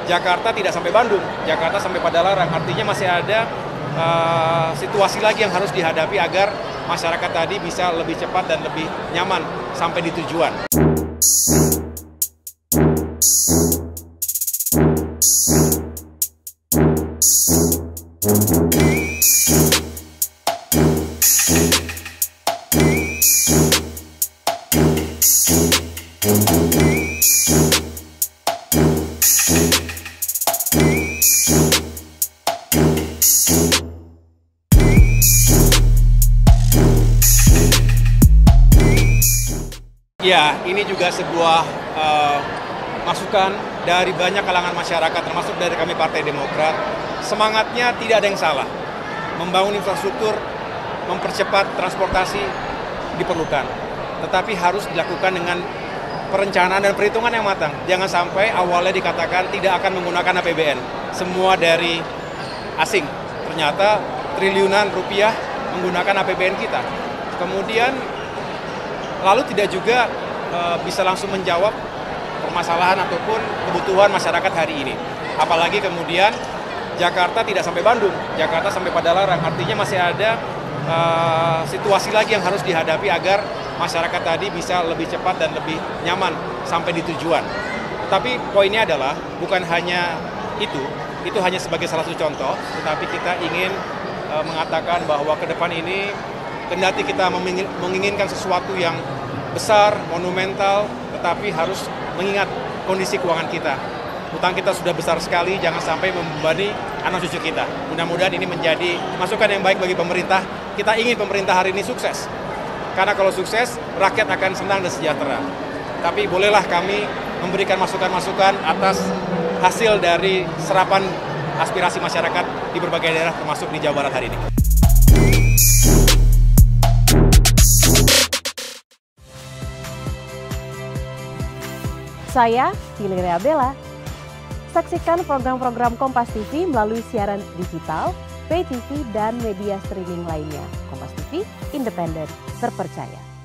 Jakarta tidak sampai Bandung, Jakarta sampai Padalarang. Artinya masih ada situasi lagi yang harus dihadapi agar masyarakat tadi bisa lebih cepat dan lebih nyaman sampai di tujuan. Ya, ini juga sebuah masukan dari banyak kalangan masyarakat, termasuk dari kami Partai Demokrat. Semangatnya tidak ada yang salah. Membangun infrastruktur, mempercepat transportasi diperlukan. Tetapi harus dilakukan dengan perencanaan dan perhitungan yang matang. Jangan sampai awalnya dikatakan tidak akan menggunakan APBN. Semua dari asing. Ternyata triliunan rupiah menggunakan APBN kita. Kemudian lalu tidak juga bisa langsung menjawab permasalahan ataupun kebutuhan masyarakat hari ini. Apalagi kemudian Jakarta tidak sampai Bandung, Jakarta sampai Padalarang. Artinya masih ada situasi lagi yang harus dihadapi agar masyarakat tadi bisa lebih cepat dan lebih nyaman sampai di tujuan. Tapi poinnya adalah bukan hanya itu hanya sebagai salah satu contoh, tetapi kita ingin mengatakan bahwa ke depan ini kendati kita menginginkan sesuatu yang besar, monumental, tetapi harus mengingat kondisi keuangan kita. Utang kita sudah besar sekali, jangan sampai membebani anak cucu kita. Mudah-mudahan ini menjadi masukan yang baik bagi pemerintah. Kita ingin pemerintah hari ini sukses. Karena kalau sukses, rakyat akan senang dan sejahtera. Tapi bolehlah kami memberikan masukan-masukan atas hasil dari serapan aspirasi masyarakat di berbagai daerah, termasuk di Jawa Barat hari ini. Saya Valeria Bella. Saksikan program-program Kompas TV melalui siaran digital, pay TV, dan media streaming lainnya. Kompas TV, independen, terpercaya.